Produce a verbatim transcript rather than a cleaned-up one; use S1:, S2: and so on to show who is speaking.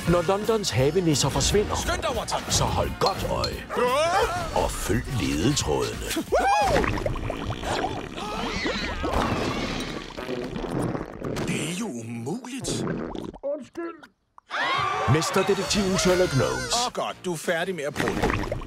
S1: Når Londons havenisser forsvinder,
S2: Skynd dig, Watson!
S1: så hold godt øje. Og følg ledetrådene.
S2: Det er jo umuligt.
S1: Mesterdetektiven Sherlock Gnomes.
S2: Åh, oh, godt. Du er færdig med at prøve.